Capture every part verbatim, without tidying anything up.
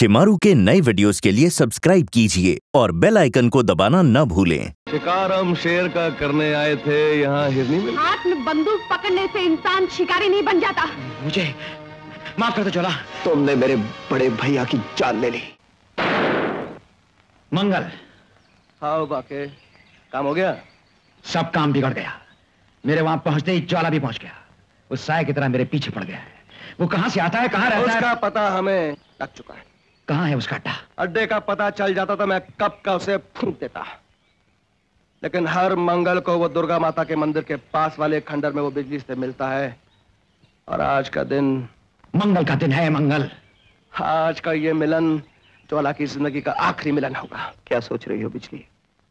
शिमारू के नए वीडियोस के लिए सब्सक्राइब कीजिए और बेल आइकन को दबाना न भूलें। शिकार हम शेर का करने आए थे, यहाँ हिरनी मिल। हाथ में बंदूक पकड़ने से इंसान शिकारी नहीं बन जाता। मुझे माफ कर दो जोला। तुमने मेरे बड़े भैया की जान ले ली। मंगल। हाँ बाके, काम हो गया? सब काम बिगड़ गया। मेरे वहां पहुंचते ही ज्वाला भी पहुंच गया। उस साय की तरह मेरे पीछे पड़ गया है। वो कहां से आता है, कहां रहता उसका है? उसका पता हमें लग चुका है। कहां है उसका अड्डा? अड्डे का पता चल जाता तो मैं कब का उसे फूंक देता, लेकिन हर मंगल को वो दुर्गा माता के मंदिर के पास वाले खंडर में वो बिजली से मिलता है। और आज का दिन मंगल का दिन है। मंगल, आज का ये मिलन ज्वाला की जिंदगी का आखिरी मिलन होगा। क्या सोच रही हो बिजली?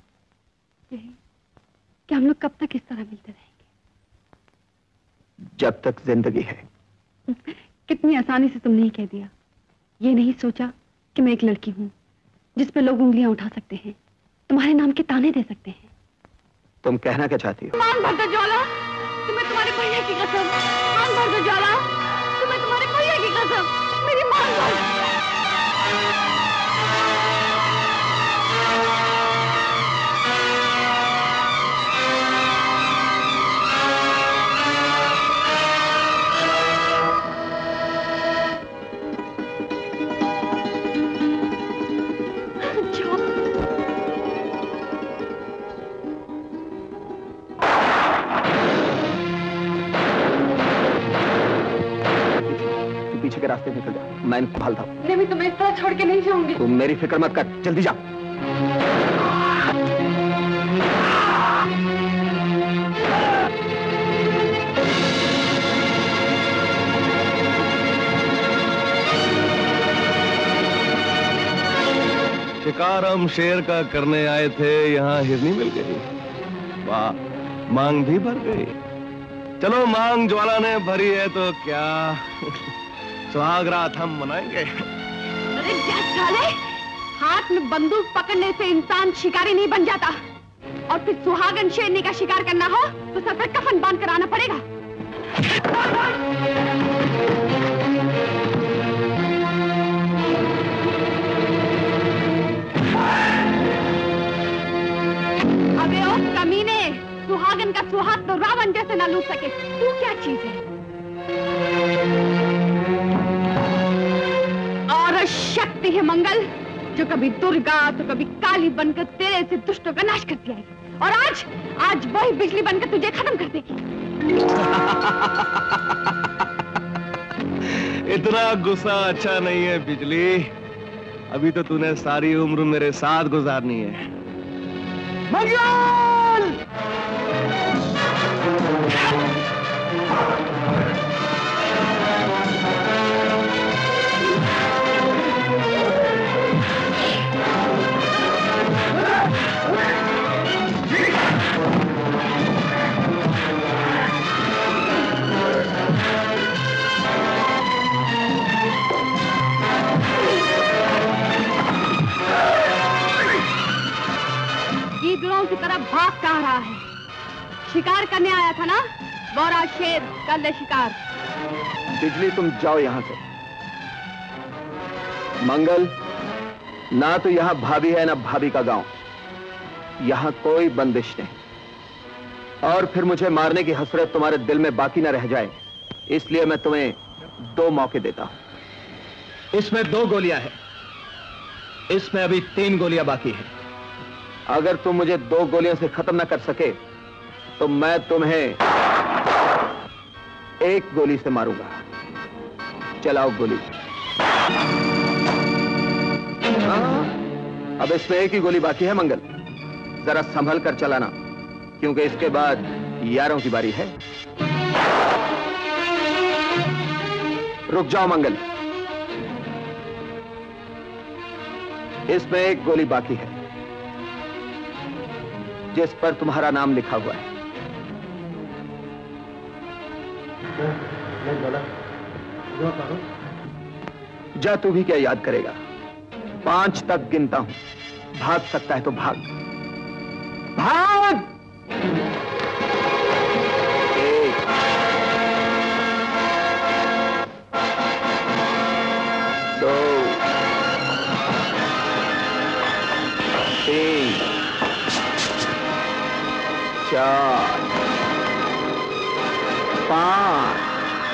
कि हम लोग कब तक इस तरह मिलते रहेंगे? जब तक जिंदगी है। कितनी आसानी से तुमने ही कह दिया। ये नहीं सोचा कि मैं एक लड़की हूं जिस पे लोग उंगलियां उठा सकते हैं, तुम्हारे नाम के ताने दे सकते हैं। तुम कहना क्या चाहती हो? मान भर दो ज्वाला, तुम्हें तुम्हारे भैया की कसम। मान भर दो ज्वाला, तुम्हें तुम्हारे भैया की कसम। मेरी मान भर। पीछे के रास्ते निकल जा, मैं इनको भालता हूँ। नहीं, मैं तुम्हें इस तरह छोड़ के नहीं जाऊंगी। तुम मेरी फिक्र मत कर, जल्दी जा। शिकार हम शेर का करने आए थे, यहाँ हिरनी मिल गई। वाह, मांग भी भर गई। चलो, मांग ज्वाला ने भरी है तो क्या सुहाग रात हम मनाएंगे। अरे साले, हाथ में बंदूक पकड़ने से इंसान शिकारी नहीं बन जाता। और फिर सुहागन शेरनी का शिकार करना हो तो सर पर कफन बांध कर आना पड़ेगा। अबे ओ कमीने, सुहागन का सुहाग तो रावण जैसे ना लूट सके। तू क्या चीज है? और शक्ति है मंगल, जो कभी दुर्गा तो कभी काली बनकर तेरे से दुष्टों का नाश करती आएगी। और आज आज वही बिजली बनकर तुझे खत्म कर देगी। इतना गुस्सा अच्छा नहीं है बिजली। अभी तो तूने सारी उम्र मेरे साथ गुजारनी है। मंगल! ईगलों की तरह भाग कहाँ रहा है? शिकार करने आया था ना? गौरा शेर कर ले शिकार। बिजली, तुम जाओ यहां से। मंगल, ना तो यहां भाभी है ना भाभी का गांव। यहां कोई बंदिश नहीं। और फिर मुझे मारने की हसरत तुम्हारे दिल में बाकी ना रह जाए, इसलिए मैं तुम्हें दो मौके देता हूं। इसमें दो गोलियां हैं, इसमें अभी तीन गोलियां बाकी हैं। अगर तुम मुझे दो गोलियों से खत्म ना कर सके तो मैं तुम्हें एक गोली से मारूंगा। चलाओ गोली। हाँ, अब इसमें एक ही गोली बाकी है मंगल। जरा संभल कर चलाना, क्योंकि इसके बाद यारों की बारी है। रुक जाओ मंगल, इसमें एक गोली बाकी है जिस पर तुम्हारा नाम लिखा हुआ है। जा, तू भी क्या याद करेगा? पांच तक गिनता हूं, भाग सकता है तो भाग। भाग! एक, दो, चार, पांच,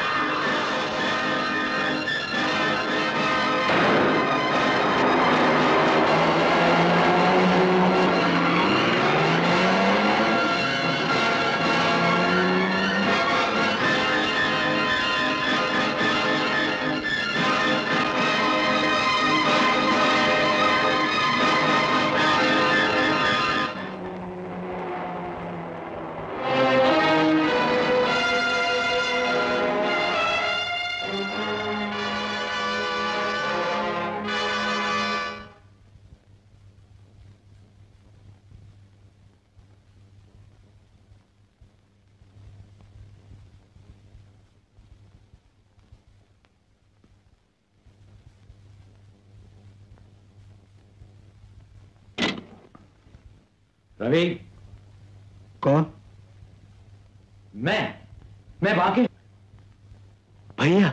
रवि। कौन? मैं मैं बाकी भैया।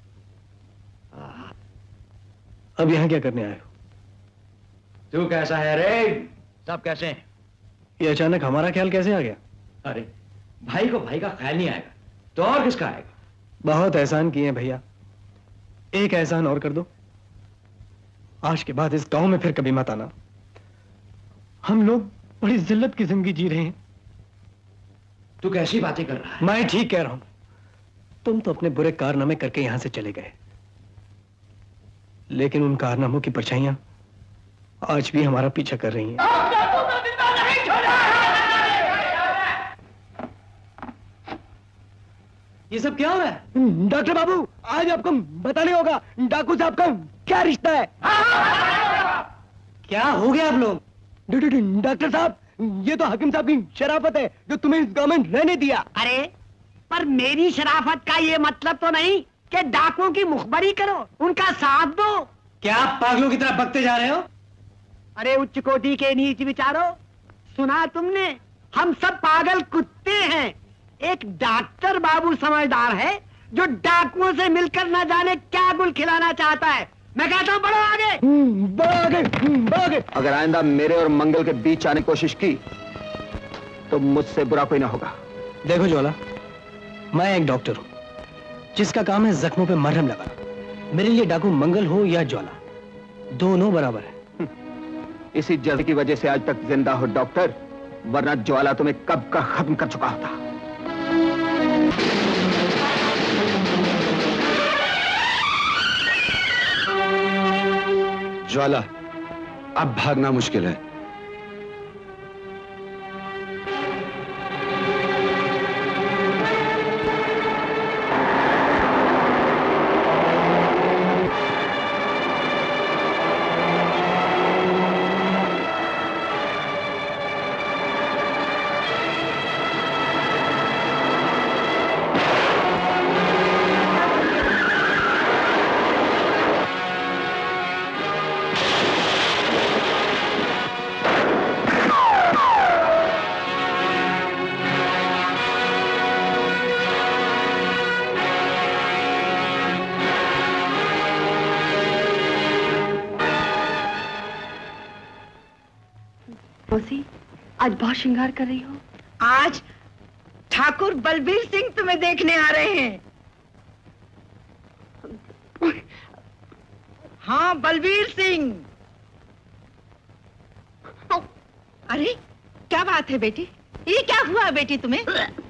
अब यहां क्या करने आए हो? तू कैसा है रे? सब कैसे हैं? ये अचानक हमारा ख्याल कैसे आ गया? अरे भाई को भाई का ख्याल नहीं आएगा तो और किसका आएगा? बहुत एहसान किए हैं भैया, एक एहसान और कर दो। आज के बाद इस गांव में फिर कभी मत आना। हम लोग बड़ी जिल्लत की जिंदगी जी रहे हैं। तू कैसी बातें कर रहा है? मैं ठीक कह रहा हूं। तुम तो अपने बुरे कारनामे करके यहां से चले गए, लेकिन उन कारनामों की परछाइयां आज भी हमारा पीछा कर रही हैं। ये सब क्या हो रहा है? डॉक्टर बाबू, आज आपको बताने होगा डाकू साहब का क्या रिश्ता है। क्या हो गया आप लोग? डॉक्टर साहब, ये तो हाकिम साहब की शराफत है जो तुम्हें इस गांव में रहने दिया। अरे पर मेरी शराफत का ये मतलब तो नहीं कि डाकुओं की मुखबरी करो, उनका साथ दो। क्या आप पागलों की तरह बकते जा रहे हो? अरे उच्च कोटि के नीच विचारो, सुना तुमने? हम सब पागल कुत्ते हैं। एक डॉक्टर बाबू समझदार है जो डाकुओं से मिलकर न जाने क्या गुल खिलाना चाहता है। मैं कहता हूँ बढ़ो आगे, बढ़ो आगे, बढ़ो आगे। अगर आइंदा मेरे और मंगल के बीच आने की कोशिश की तो मुझसे बुरा कोई ना होगा। देखो ज्वाला, मैं एक डॉक्टर हूं जिसका काम है जख्मों पे मरहम लगाना। मेरे लिए डाकू मंगल हो या ज्वाला, दोनों बराबर है। इसी जज्बे की वजह से आज तक जिंदा हो डॉक्टर, वरना ज्वाला तुम्हें कब का खत्म कर चुका होता। ज्वाला, अब भागना मुश्किल है। आज बहुत श्रृंगार कर रही हो। आज ठाकुर बलबीर सिंह तुम्हें देखने आ रहे हैं। हाँ, बलबीर सिंह। अरे क्या बात है बेटी? ये क्या हुआ बेटी तुम्हें?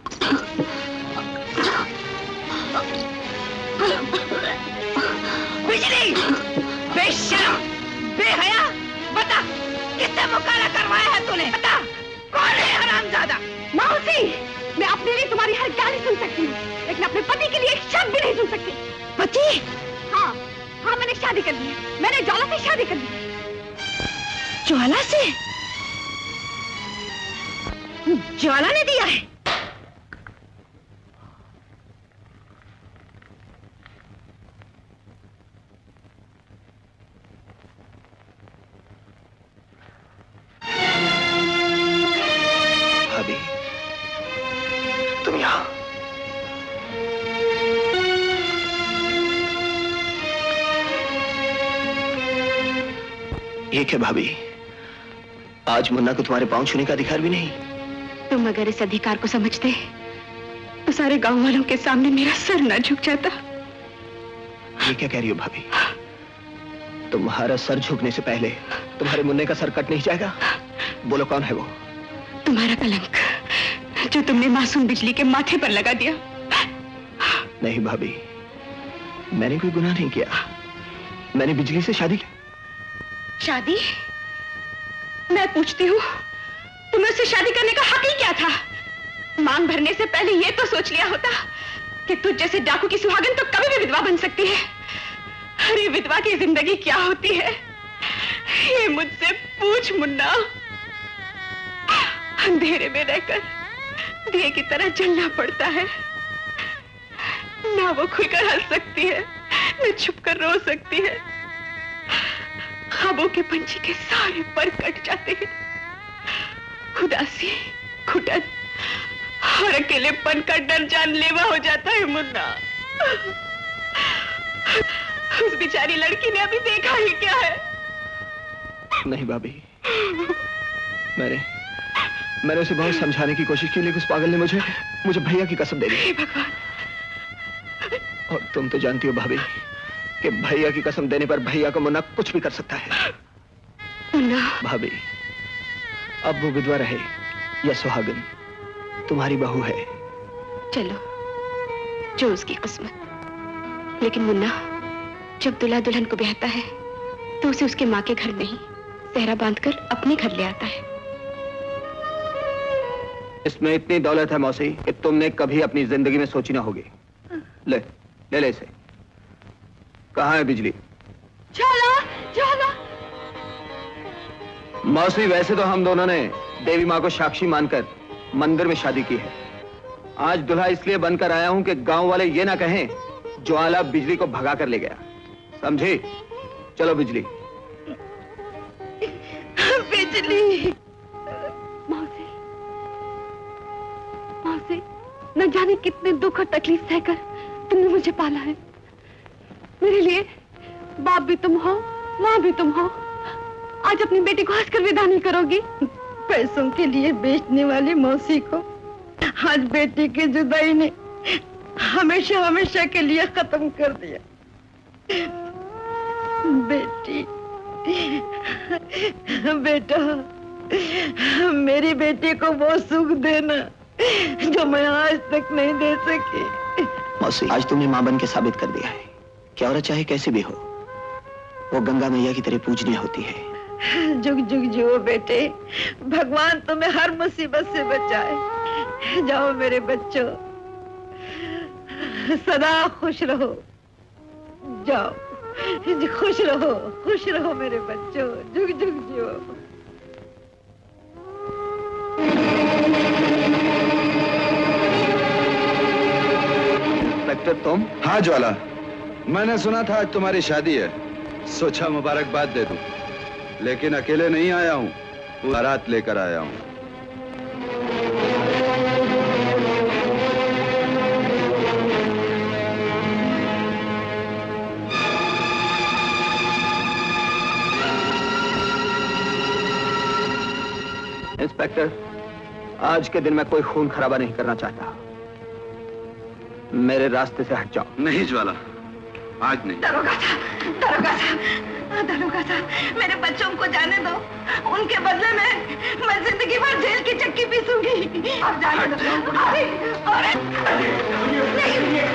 बिजली, बेशर्म, बेहया, बता किससे मुकाला करवाया है तूने? बता कौन है हरामजादा? मौसी, मैं अपने लिए तुम्हारी हर गाली सुन सकती हूँ, लेकिन अपने पति के लिए एक शब्द भी नहीं सुन सकती। पति? हाँ, हाँ मैंने शादी कर ली है। मैंने ज्वाला से शादी कर ली है। ज्वाला से? ज्वाला ने दिया है? भाभी, तुम यहां? ये क्या भाभी, आज मुन्ना को तुम्हारे पांव छूने का अधिकार भी नहीं? तुम अगर इस अधिकार को समझते तो सारे गांव वालों के सामने मेरा सर ना झुक जाता। ये क्या कह रही हो भाभी? तुम्हारा सर झुकने से पहले तुम्हारे मुन्ने का सर कट नहीं जाएगा? बोलो कौन है वो? तुम्हारा कलंक जो तुमने मासूम बिजली के माथे पर लगा दिया। नहीं भाभी, मैंने कोई गुनाह नहीं किया। मैंने बिजली से शादी की। शादी? मैं पूछती हूँ, तुम्हें उससे शादी करने का हक ही क्या था? मांग भरने से पहले ये तो सोच लिया होता कि तुझ जैसे डाकू की सुहागन तो कभी भी विधवा बन सकती है। अरे विधवा की जिंदगी क्या होती है ये मुझसे पूछ मुन्ना। अंधेरे में रहकर दिए की तरह जलना पड़ता है। ना वो खुलकर हंस सकती है, न छुपकर रो सकती है। ख्वाबों के पंछी के सारे पर कट जाते हैं। उदासी, घुटन और अकेलेपन का डर जानलेवा हो जाता है मुन्ना। उस बेचारी लड़की ने अभी देखा ही क्या है? नहीं भाभी, मैंने मैंने उसे बहुत समझाने की कोशिश की, लेकिन उस पागल ने मुझे मुझे भैया की कसम दे दी। भगवान! और तुम तो जानती हो भाभी कि भैया की कसम देने पर भैया को मुन्ना कुछ भी कर सकता है। मुन्ना! भाभी, अब वो विधवा रहे या सुहागन, तुम्हारी बहू है। चलो, जो उसकी किस्मत। लेकिन मुन्ना, जब दुल्हा दुल्हन को ब्याहता है तो उसे उसके माँ के घर नहीं, सेहरा बांधकर अपने घर ले आता है। इसमें इतनी दौलत है मौसी कि तुमने कभी अपनी जिंदगी में सोची ना होगी। ले ले ले इसे। कहाँ है बिजली? झाला, झाला। मौसी, वैसे तो हम दोनों ने देवी माँ को साक्षी मानकर मंदिर में शादी की है। आज दुल्हा इसलिए बनकर आया हूं कि गांव वाले ये ना कहें ज्वाला बिजली को भगा कर ले गया। समझी? चलो बिजली। बिजली! मौसी, मौसी, न जाने कितने दुख और तकलीफ सहकर तुमने मुझे पाला है। मेरे लिए बाप भी तुम हो, माँ भी तुम हो। आज अपनी बेटी को हंसकर विदा नहीं करोगी? पैसों के लिए बेचने वाली मौसी को आज बेटी की जुदाई ने हमेशा हमेशा के लिए खत्म कर दिया। बेटी, बेटा, मेरी बेटी को वो सुख देना जो मैं आज तक नहीं दे सकी। मौसी, आज तुमने मां बन के साबित कर दिया है कि औरत चाहे कैसी भी हो, वो गंगा मैया की तरह पूजनीय होती है। जुग जुग जियो बेटे, भगवान तुम्हें हर मुसीबत से बचाए। जाओ मेरे बच्चों, सदा खुश रहो। जाओ, खुश रहो, खुश रहो मेरे बच्चों, जुग जुग जियो। इंस्पेक्टर तुम? हाँ ज्वाला, मैंने सुना था आज तुम्हारी शादी है, सोचा मुबारकबाद दे दूं। लेकिन अकेले नहीं आया हूं, बारात लेकर आया हूं। इंस्पेक्टर, आज के दिन मैं कोई खून खराबा नहीं करना चाहता। मेरे रास्ते से हट जाओ। नहीं ज्वाला, आज नहीं। दरोगा साहब, दरोगा साहब, दरोगा साहब, मेरे बच्चों को जाने दो। उनके बदले में मैं जिंदगी भर जेल की चक्की पीसूंगी। अब जाने दो। अरे, अरे, नहीं,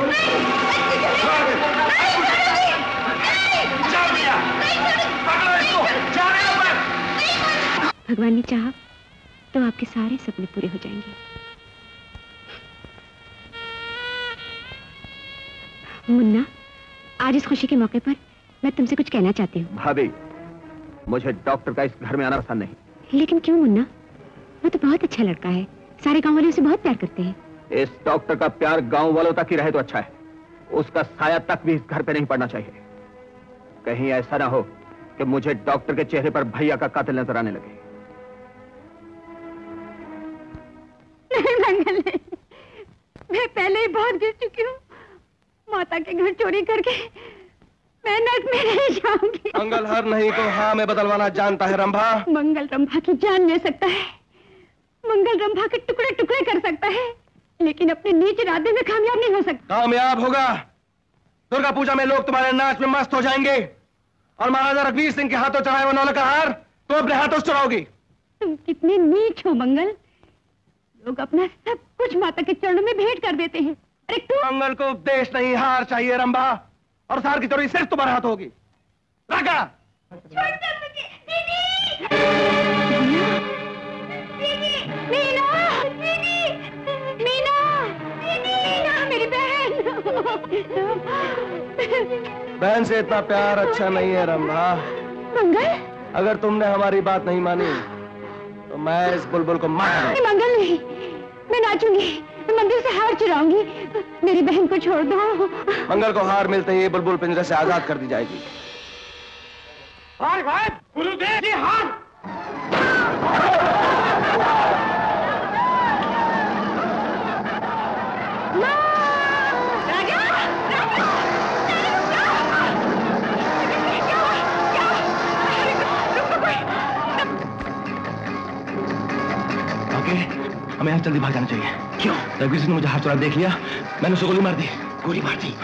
भगवान ने चाहा तो आपके सारे सपने पूरे हो जाएंगे। मुन्ना, आज इस खुशी के मौके पर मैं तुमसे कुछ कहना चाहती हूँ। भाभी, मुझे डॉक्टर का इस घर में आना पसंद नहीं। लेकिन क्यों मुन्ना? वो तो बहुत अच्छा लड़का है, सारे गांव वाले उसे बहुत प्यार करते हैं। इस डॉक्टर का प्यार गांव वालों तक ही रहे तो अच्छा है, उसका साया तक भी इस घर पे नहीं पड़ना चाहिए। कहीं ऐसा ना हो कि मुझे डॉक्टर के चेहरे पर भैया का कातिल नजर आने लगे। नहीं मंगल, नहीं, मैं पहले ही बहुत गिर चुकी हूँ। माता के घर चोरी करके मैं नर्क में नहीं जाऊंगी। मंगल हर नहीं तो हाँ में बदलवाना जानता है रंभा। मंगल रंभा की जान ले सकता है, मंगल रंभा के टुकड़े टुकड़े कर सकता है, लेकिन अपने नीच इरादे में कामयाब नहीं हो सकता। कामयाब होगा। दुर्गा पूजा में लोग तुम्हारे नाच में मस्त हो जाएंगे और महाराजा रघुवीर सिंह के हाथों चढ़ाए हुए नौलख का हार तो अपने हाथों से चढ़ाओगी। तुम कितने नीच हो मंगल। लोग अपना सब कुछ माता के चरणों में भेंट कर देते हैं। अरे तू मंगल को उपदेश नहीं, हार चाहिए रंभा, और हार की चोरी सिर्फ तुम्हारे हाथ होगी। राका मीना, मीना, मीना, मेरी बहन। बहन से इतना प्यार अच्छा नहीं है रंभा। मंगल, अगर तुमने हमारी बात नहीं मानी तो मैं इस बुलबुल को मार दूंगा। मंगल नहीं, मैं नाचूंगी, मैं मंदिर से हार चुराऊंगी। मेरी बहन को छोड़ दो। मंगल को हार मिलते ही बुलबुल पिंजरे से आजाद कर दी जाएगी। हार भाई, गुरुदेव जी हार। हमें यहाँ जल्दी भाग जाना चाहिए। क्यों? रघुवीर सिंह ने मुझे हाथ चुरा देख लिया, मैंने उसे गोली मार दी। गोली मार दी।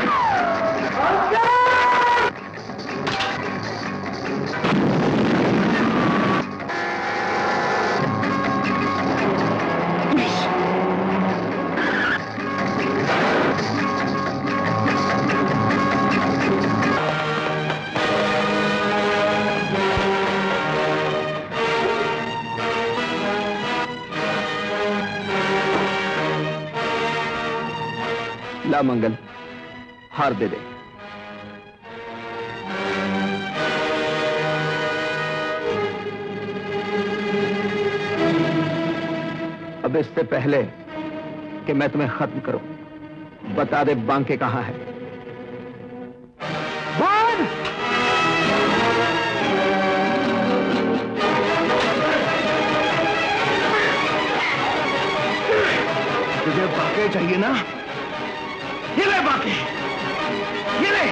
ला मंगल, हार दे दे। अब इससे पहले कि मैं तुम्हें खत्म करूं, बता दे बांके कहां है। तुझे बांके चाहिए ना? ये ले बांके, ये ले।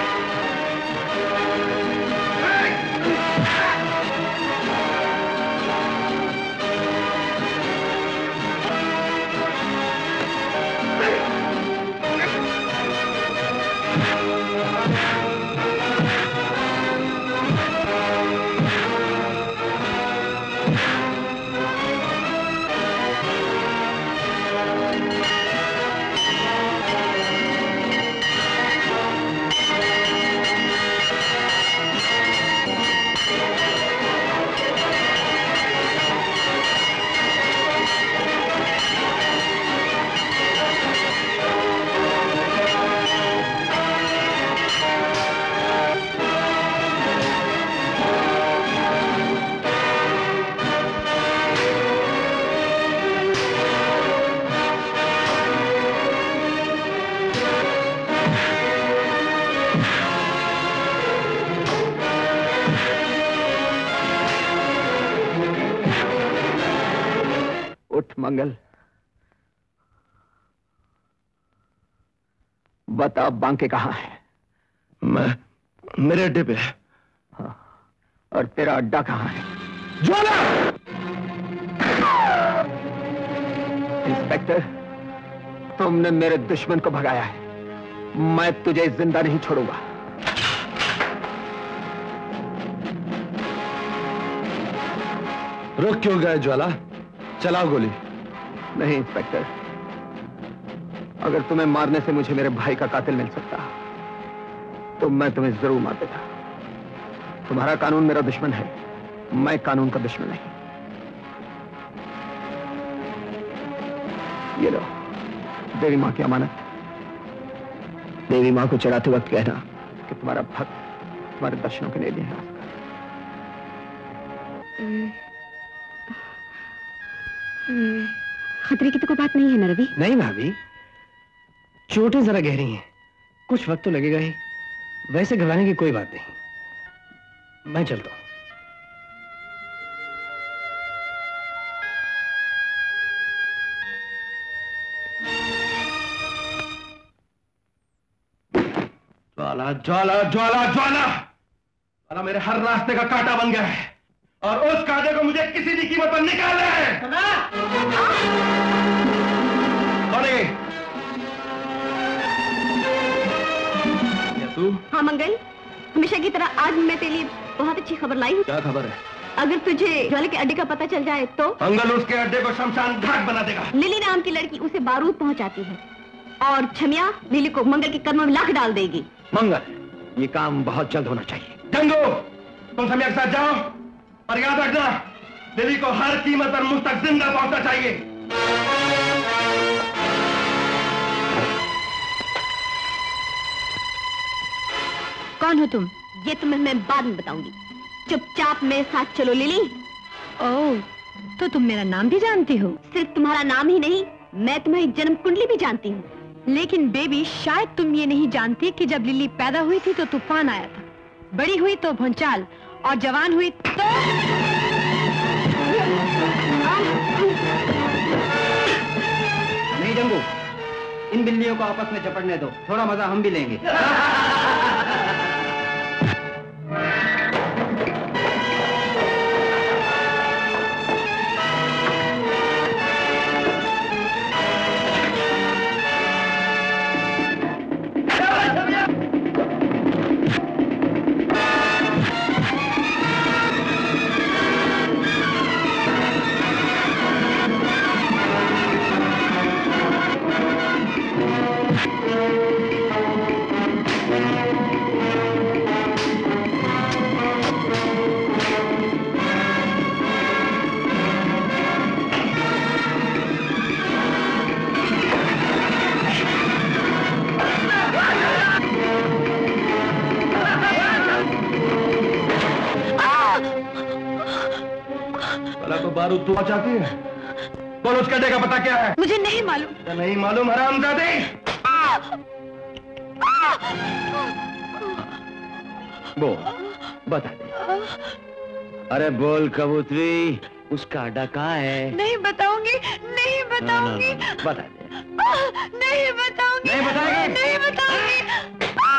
मंगल, बता बांके कहां है? मैं मेरे अड्डे पे। हाँ, और तेरा अड्डा कहां है? ज्वाला! इंस्पेक्टर, तुमने मेरे दुश्मन को भगाया है, मैं तुझे जिंदा नहीं छोड़ूंगा। रुक क्यों गए ज्वाला? चलाओ गोली। नहीं इंस्पेक्टर, अगर तुम्हें मारने से मुझे मेरे भाई का कातिल मिल सकता तो मैं तुम्हें जरूर मार देता। तुम्हारा कानून मेरा दुश्मन है, मैं कानून का दुश्मन नहीं। ये लो देवी मां की अमानत। देवी मां को चढ़ाते वक्त कहना कि तुम्हारा भक्त तुम्हारे दर्शनों के लिए नहीं है। खतरे की तो कोई बात नहीं है ना रवि? नहीं भाभी, चोटें जरा गहरी हैं, कुछ वक्त तो लगेगा ही। वैसे घबराने की कोई बात नहीं, मैं चलता हूं। ज्वाला ज्वाला ज्वाला ज्वाला ज्वाला मेरे हर रास्ते का कांटा बन गया है। और उस कायदे को मुझे किसी भी कीमत पर निकालना है। कौन है? क्या तू? हाँ मंगल, हमेशा की तरह आज मैं तेरे लिए बहुत अच्छी खबर लाई हूँ। क्या खबर है? अगर तुझे ज्वाला के अड्डे का पता चल जाए तो मंगल उसके अड्डे को शमशान घाट बना देगा। लिली नाम की लड़की उसे बारूद पहुंचाती है और छमिया लिली को मंगल के कदमों में लाख डाल देगी। मंगल, ये काम बहुत जल्द होना चाहिए। गंगू, तुम छमिया के साथ जाओ और याद रखना, लिली को हर कीमत पर मुझ तक जिंदा पहुंचना चाहिए। कौन हो तुम? ये तुम्हें मैं बाद में बताऊंगी। चुपचाप मेरे साथ चलो लिली। ओह, तो तुम मेरा नाम भी जानती हो? सिर्फ तुम्हारा नाम ही नहीं, मैं तुम्हारी जन्म कुंडली भी जानती हूँ। लेकिन बेबी, शायद तुम ये नहीं जानती कि जब लिली पैदा हुई थी तो तूफान आया था, बड़ी हुई तो भूचाल, और जवान हुई तो नहीं जंगू, इन बिल्लियों को आपस में चपड़ने दो, थोड़ा मजा हम भी लेंगे। बारूद तू चाहती है? बोल, उसके अड्डे का पता क्या है? मुझे नहीं मालूम। तो नहीं मालूम हरामजादे? बोल, बता दे। अरे बोल कबूतरी, उसका अड्डा कहाँ है? नहीं बताऊंगी, नहीं बताऊंगी। ना, ना, ना, बता दे। नहीं बताऊंगी। नहीं बताएगी? नहीं बताऊंगी।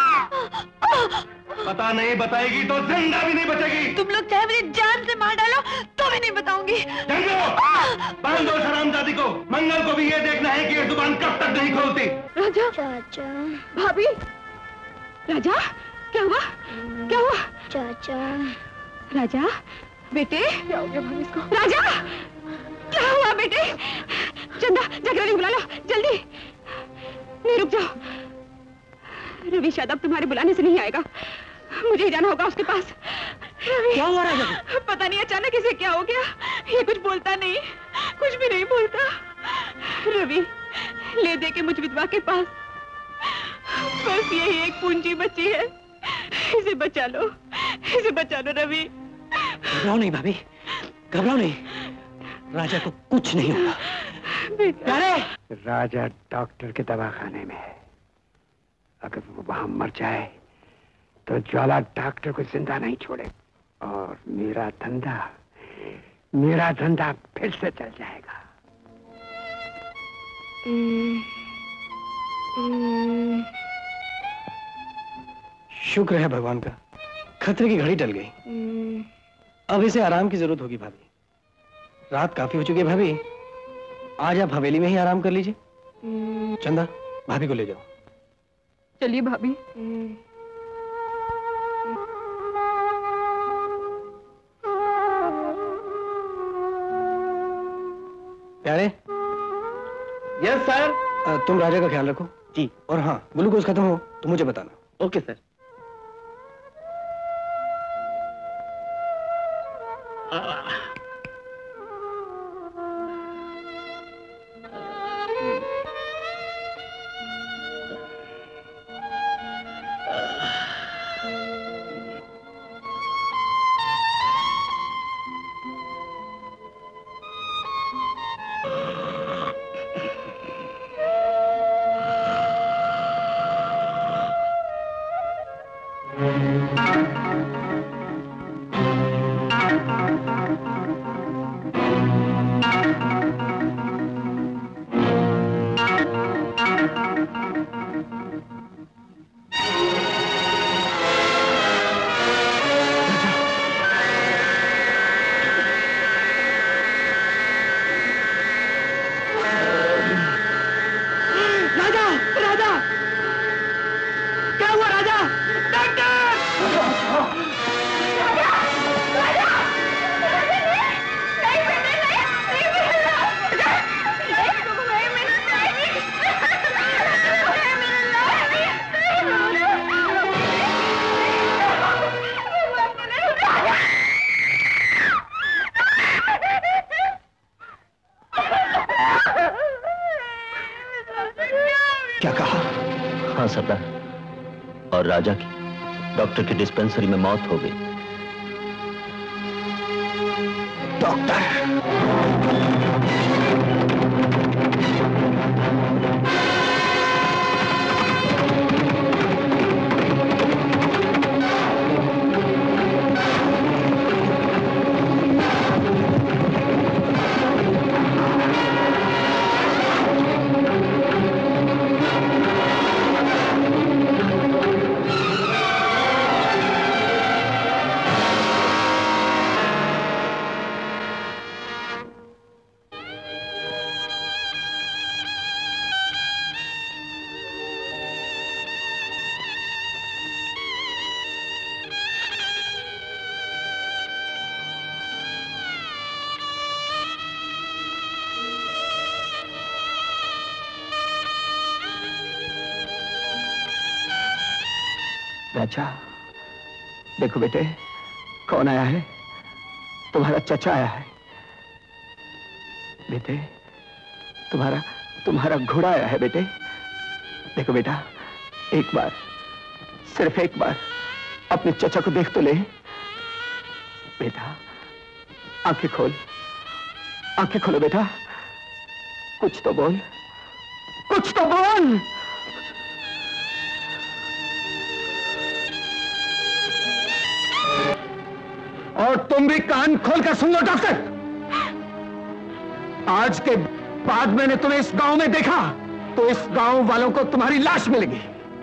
पता नहीं बताएगी तो जिंदा भी नहीं बचेगी। तुम लोग चाहे मुझे जान से मार डालो तो भी नहीं बताऊंगी। बांध दो हरामजादी को। मंगल को भी ये देखना है कि ये जुबान कब तक नहीं खोलती। राजा, चाचा, भाभी, राजा, क्या हुआ? क्या हुआ? चाचा, राजा, बेटे, क्या हो गया भाभी इसको? राजा, क्या हुआ बेटे? चंदा, जाकर रवि बुला लो, जल्दी। नहीं, रुक जाओ। रवि शायद अब तुम्हारे बुलाने से नहीं आएगा, मुझे ही जाना होगा उसके पास। रवि, क्या हुआ राजा? पता नहीं अचानक इसे क्या हो गया, ये कुछ बोलता नहीं, कुछ भी नहीं बोलता। रवि, ले दे के मुझ विधवा के पास, बस यही एक पूंजी बची है, इसे बचा लो, इसे बचा लो रवि। घबराओ नहीं भाभी, घबराओ नहीं, राजा को कुछ नहीं होगा। राजा डॉक्टर के दवाखाने में है, अगर वो वहां मर जाए तो ज्वाला डॉक्टर को जिंदा नहीं छोड़े और मेरा धंधा मेरा धंधा फिर से चल जाएगा। शुक्र है भगवान का, खतरे की घड़ी टल गई। अब इसे आराम की जरूरत होगी भाभी। रात काफी हो चुकी है भाभी, आज आप हवेली में ही आराम कर लीजिए। चंदा, भाभी को ले जाओ। चलिए भाभी। प्यारे। Yes sir. तुम राजा का ख्याल रखो जी, और हाँ, ग्लूकोज खत्म हो तो मुझे बताना। Okay sir. सरदार, और राजा की डॉक्टर की डिस्पेंसरी में मौत हो गई। डॉक्टर! राजा, देखो बेटे, कौन आया है? तुम्हारा चचा आया है। बेटे, तुम्हारा तुम्हारा घोड़ा आया है बेटे। देखो बेटा, एक बार, सिर्फ एक बार अपने चचा को देख तो ले। बेटा, आंखें खोल, आंखें खोलो बेटा, कुछ तो बोल, कुछ तो बोल। और तुम भी कान खोलकर सुन लो डॉक्टर, आज के बाद मैंने तुम्हें इस गांव में देखा तो इस गांव वालों को तुम्हारी लाश मिलेगी।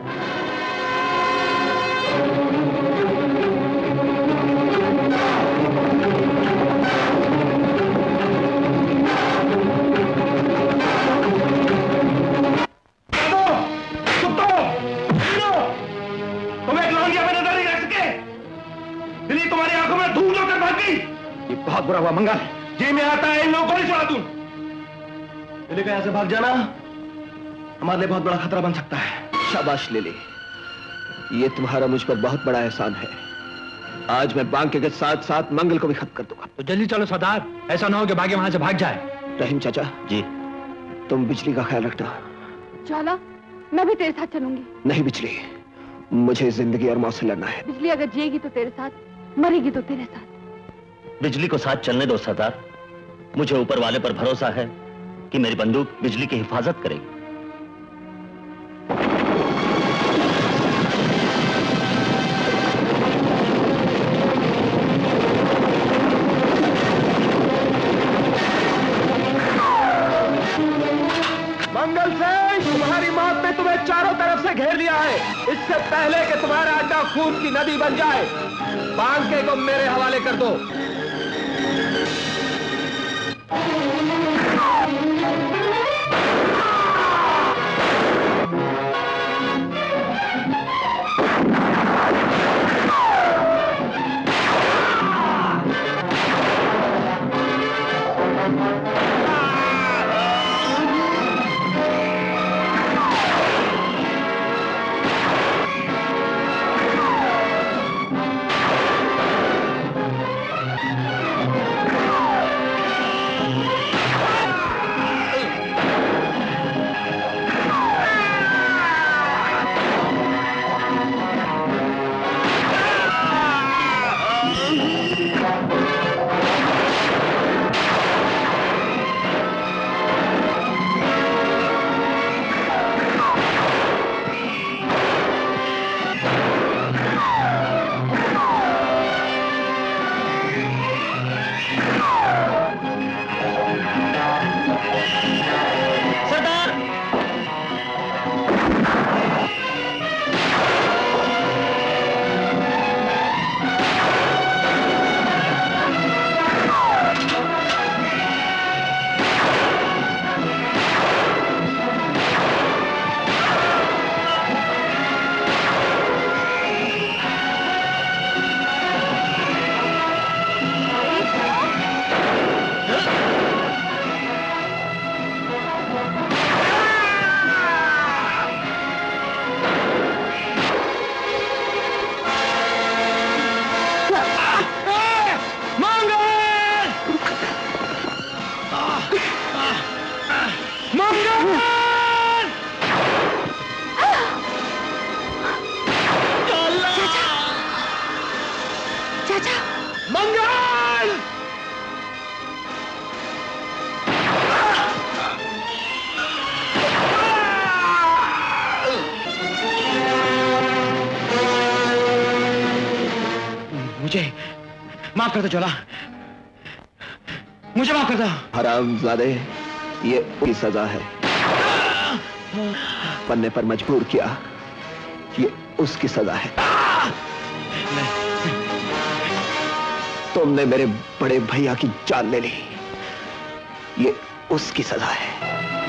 तुम एक लौंडिया पे नजर नहीं रख सके, दिल्ली तुम्हारी आंखों में धूल होकर भाग गई। ये बहुत बुरा हुआ मंगल। जी मैं आता है इन लोगों को नहीं छोड़ा दूं। लिली का यहाँ से भाग जाना हमारे लिए बहुत बड़ा खतरा बन सकता है। शाबाश लिली, ये तुम्हारा मुझ पर बहुत बड़ा एहसान है। आज मैं बांके के साथ साथ मंगल को भी खत्म कर दूंगा। तो जल्दी चलो सरदार, ऐसा ना हो कि बाकी वहां से भाग जाए। रहीम चाचा जी, तुम बिजली का ख्याल रखना। ज्वाला, मैं भी तेरे साथ चलूंगी। नहीं बिजली, मुझे जिंदगी और मौत से लड़ना है। बिजली अगर जिएगी तो तेरे साथ, मरेगी तो तेरे साथ। बिजली को साथ चलने दो सरदार, मुझे ऊपर वाले पर भरोसा है कि मेरी बंदूक बिजली की हिफाजत करेगी। मंगल सिंह, तुम्हारी मौत ने तुम्हें चारों तरफ से घेर लिया है। इससे पहले कि तुम्हारा अड्डा खून की नदी बन जाए, बांके को मेरे हवाले कर दो। मुझे माफ कर दो ज्वाला, मुझे माफ कर दो। हरामजादे, ये उसकी सजा है। बनने पर मजबूर किया, ये उसकी सजा है। तुमने मेरे बड़े भैया की जान ले ली, ये उसकी सजा है।